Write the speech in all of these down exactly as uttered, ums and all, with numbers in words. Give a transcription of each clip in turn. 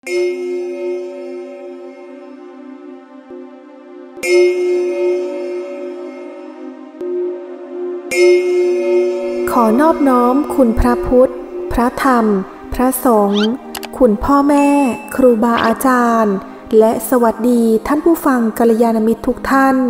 ขอนอบน้อมคุณพระพุทธพระธรรมพระสงฆ์คุณพ่อแม่ครูบาอาจารย์และสวัสดีท่านผู้ฟังกัลยาณมิตรทุกท่าน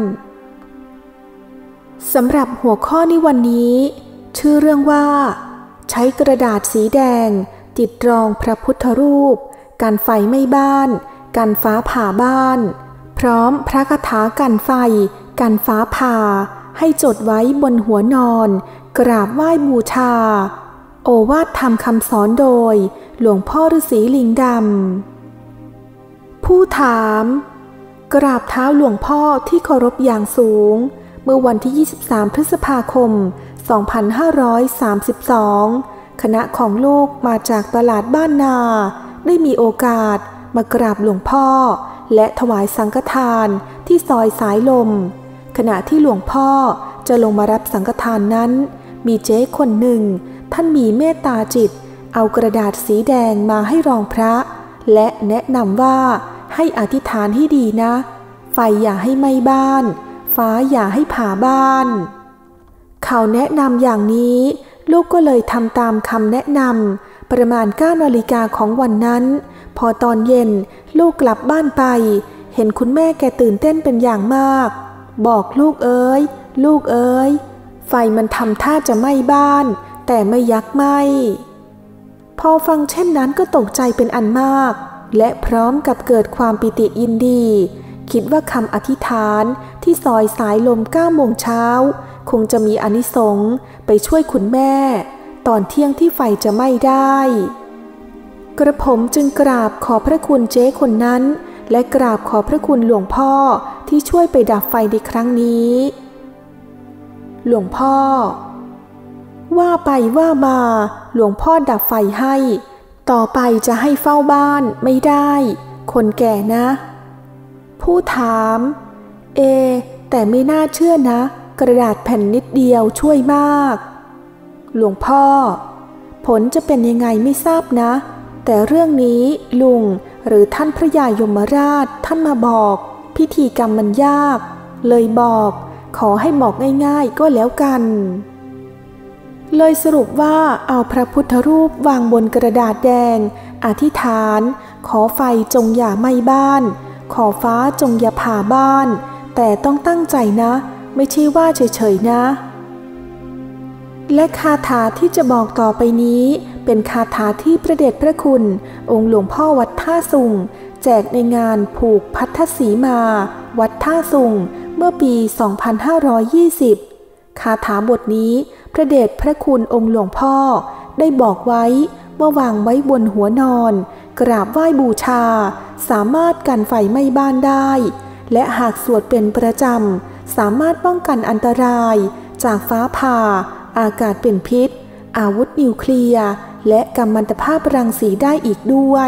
สำหรับหัวข้อในวันนี้ชื่อเรื่องว่าใช้กระดาษสีแดงติดรองพระพุทธรูปกันไฟไหม้บ้านกันฟ้าผ่าบ้านพร้อมพระคาถากันไฟกันฟ้าผ่าให้จดไว้บนหัวนอนกราบไหว้บูชาโอวาทธรรมคำสอนโดยหลวงพ่อฤาษีลิงดำผู้ถามกราบเท้าหลวงพ่อที่เคารพอย่างสูงเมื่อวันที่ยี่สิบสามพฤษภาคมสองพันห้าร้อยสามสิบสองคณะของลูกมาจากตลาดบ้านนาได้มีโอกาสมากราบหลวงพ่อและถวายสังฆทานที่ซอยสายลมขณะที่หลวงพ่อจะลงมารับสังฆทานนั้นมีเจ๊คนหนึ่งท่านมีเมตตาจิตเอากระดาษสีแดงมาให้รองพระและแนะนำว่าให้อธิษฐานให้ดีนะไฟอย่าให้ไหม้บ้านฟ้าอย่าให้ผ่าบ้านเขาแนะนำอย่างนี้ลูกก็เลยทำตามคำแนะนำประมาณเก้านาฬิกาของวันนั้นพอตอนเย็นลูกกลับบ้านไปเห็นคุณแม่แกตื่นเต้นเป็นอย่างมากบอกลูกเอ๋ยลูกเอ๋ยไฟมันทำท่าจะไหม้บ้านแต่ไม่ยักไหม้พอฟังเช่นนั้นก็ตกใจเป็นอันมากและพร้อมกับเกิดความปิติยินดีคิดว่าคำอธิษฐานที่ซอยสายลมเก้าโมงเช้าคงจะมีอานิสงส์ไปช่วยคุณแม่ตอนเที่ยงที่ไฟจะไหม้ได้กระผมจึงกราบขอพระคุณเจ๊คนนั้นและกราบขอพระคุณหลวงพ่อที่ช่วยไปดับไฟในครั้งนี้หลวงพ่อว่าไปว่ามาหลวงพ่อดับไฟให้ต่อไปจะให้เฝ้าบ้านไม่ได้คนแก่นะผู้ถามเอแต่ไม่น่าเชื่อนะกระดาษแผ่นนิดเดียวช่วยมากหลวงพ่อผลจะเป็นยังไงไม่ทราบนะแต่เรื่องนี้ลุงหรือท่านพระยายมราชท่านมาบอกพิธีกรรมมันยากเลยบอกขอให้บอกง่ายๆก็แล้วกันเลยสรุปว่าเอาพระพุทธรูปวางบนกระดาษแดงอธิษฐานขอไฟจงอย่าไหม้บ้านขอฟ้าจงอย่าผ่าบ้านแต่ต้องตั้งใจนะไม่ใช่ว่าเฉยๆนะและคาถาที่จะบอกต่อไปนี้เป็นคาถาที่พระเดชพระคุณองค์หลวงพ่อวัดท่าสุงแจกในงานผูกพัทธสีมาวัดท่าสุงเมื่อปีสองพันห้าร้อยยี่สิบคาถาบทนี้พระเดชพระคุณองค์หลวงพ่อได้บอกไว้ว่าวางไว้บนหัวนอนกราบไหว้บูชาสามารถกันไฟไหม้บ้านได้และหากสวดเป็นประจำสามารถป้องกันอันตรายจากฟ้าผ่าอากาศเป็นพิษอาวุธนิวเคลียร์และกัมมันตภาพรังสีได้อีกด้วย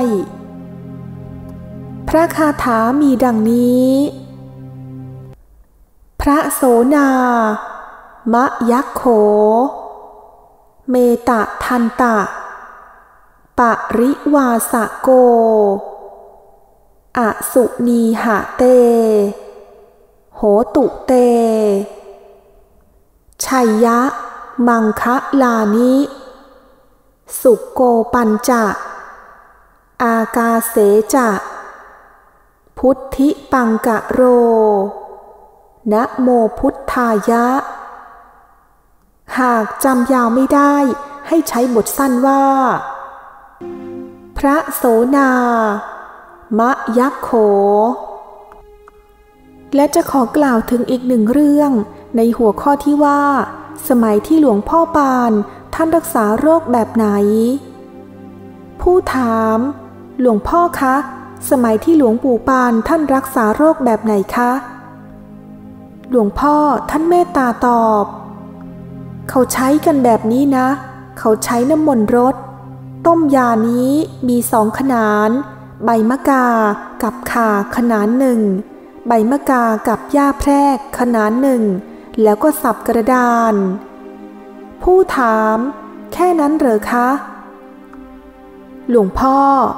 พระคาถามีดังนี้พระโสนามะยักโขเมตะทันตะปริวาสโกอสุนีหะเตโหตุเตชัยยะมังคะลานิสุโกปัญจะอากาเสจะพุทธิปังกะโรนะโมพุทธายะหากจำยาวไม่ได้ให้ใช้บทสั้นว่าพระโสนามะยักโขและจะขอกล่าวถึงอีกหนึ่งเรื่องในหัวข้อที่ว่าสมัยที่หลวงพ่อปานท่านรักษาโรคแบบไหนผู้ถามหลวงพ่อคะสมัยที่หลวงปู่ปานท่านรักษาโรคแบบไหนคะหลวงพ่อท่านเมตตาตอบเขาใช้กันแบบนี้นะเขาใช้น้ำมนต์รสต้มยานี้มีสองขนาดใบมะกากับข่าขนาดหนึ่งใบมะกากับหญ้าแพรกขนาดหนึ่งแล้วก็สับกระดานผู้ถามแค่นั้นเหรอคะหลวงพ่อ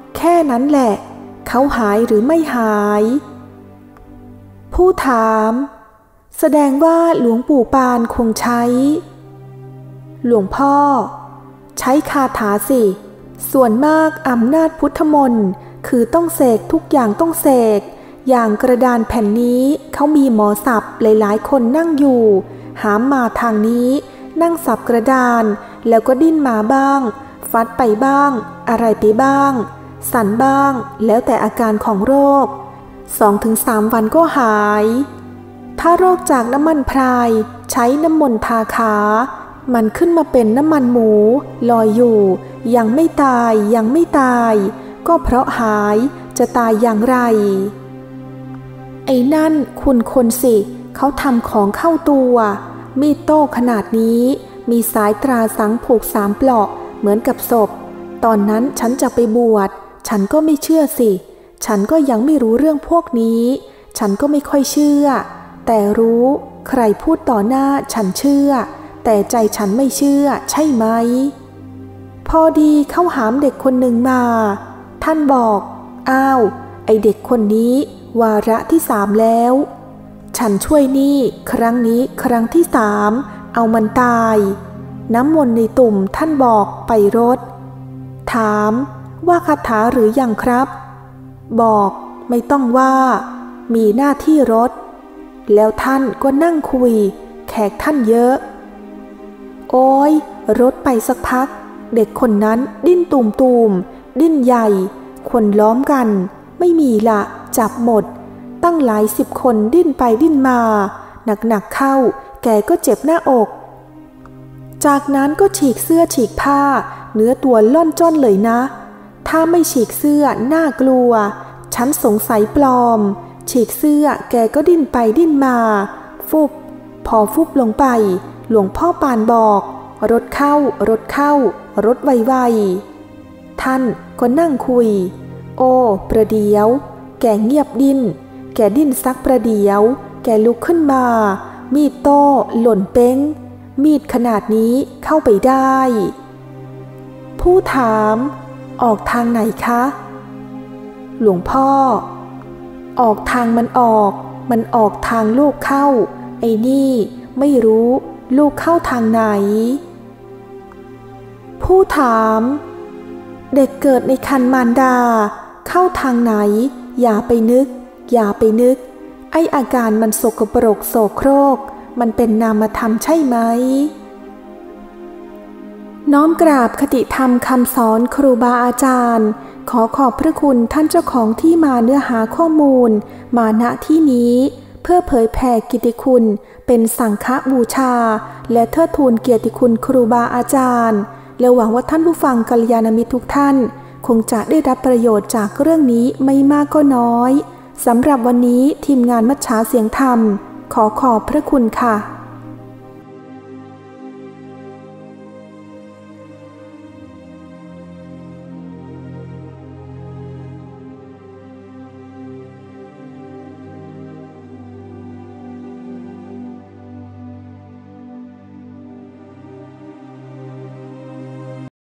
แค่นั้นแหละเขาหายหรือไม่หายผู้ถามแสดงว่าหลวงปู่ปานคงใช้หลวงพ่อใช้คาถาสิส่วนมากอำนาจพุทธมนต์คือต้องเสกทุกอย่างต้องเสกอย่างกระดานแผ่นนี้เขามีหมอสับหลายๆคนนั่งอยู่หามมาทางนี้นั่งสับกระดานแล้วก็ดิ้นมาบ้างฟัดไปบ้างอะไรไปบ้างสั่นบ้างแล้วแต่อาการของโรค สองถึงสาม วันก็หายถ้าโรคจากน้ำมันพรายใช้น้ำมนต์ทาขามันขึ้นมาเป็นน้ำมันหมูลอยอยู่ยังไม่ตายยังไม่ตายก็เพราะหายจะตายอย่างไรไอ้นั่นคุณคนสิเขาทำของเข้าตัวมีดโต้ขนาดนี้มีสายตราสังผูกสามเปลาะเหมือนกับศพตอนนั้นฉันจะไปบวชฉันก็ไม่เชื่อสิฉันก็ยังไม่รู้เรื่องพวกนี้ฉันก็ไม่ค่อยเชื่อแต่รู้ใครพูดต่อหน้าฉันเชื่อแต่ใจฉันไม่เชื่อใช่ไหมพอดีเข้าหามเด็กคนหนึ่งมาท่านบอกอ้าวไอเด็กคนนี้วาระที่สามแล้วฉันช่วยนี่ครั้งนี้ครั้งที่สามเอามันตายน้ำมนต์ในตุ่มท่านบอกไปรดถามว่าคาถาหรือยังครับบอกไม่ต้องว่ามีหน้าที่รดแล้วท่านก็นั่งคุยแขกท่านเยอะโอ้ยรดไปสักพักเด็กคนนั้นดิ้นตุ่มตุ่มดิ้นใหญ่คนล้อมกันไม่มีละจับหมดตั้งหลายสิบคนดิ้นไปดิ้นมาหนักๆเข้าแกก็เจ็บหน้าอกจากนั้นก็ฉีกเสื้อฉีกผ้าเนื้อตัวล่อนจ้อนเลยนะถ้าไม่ฉีกเสื้อน่ากลัวฉันสงสัยปลอมฉีกเสื้อแกก็ดิ้นไปดิ้นมาฟุบพอฟุบลงไปหลวงพ่อปานบอกรถเข้ารถเข้ารถไวๆท่านก็นั่งคุยโอ้ประเดี๋ยวแกเงียบดิ้นแกดิ้นสักประเดี๋ยวแกลุกขึ้นมามีดโต้หล่นเป้งมีดขนาดนี้เข้าไปได้ผู้ถามออกทางไหนคะหลวงพ่อออกทางมันออกมันออกทางลูกเข้าไอ้นี่ไม่รู้ลูกเข้าทางไหนผู้ถามเด็กเกิดในครรภ์มารดาเข้าทางไหนอย่าไปนึกอย่าไปนึกไอ้อาการมันสกปรกโสโครกมันเป็นนามธรรมใช่ไหมน้อมกราบคติธรรมคำสอนครูบาอาจารย์ขอขอบพระคุณท่านเจ้าของที่มาเนื้อหาข้อมูลมาณที่นี้เพื่อเผยแผ่กิตติคุณเป็นสังฆบูชาและเทิดทูนเกียรติคุณครูบาอาจารย์และหวังว่าท่านผู้ฟังกัลยาณมิตรทุกท่านคงจะได้รับประโยชน์จากเรื่องนี้ไม่มากก็น้อยสำหรับวันนี้ทีมงานมัจฉาเสียงธรรมขอขอบพระคุณค่ะ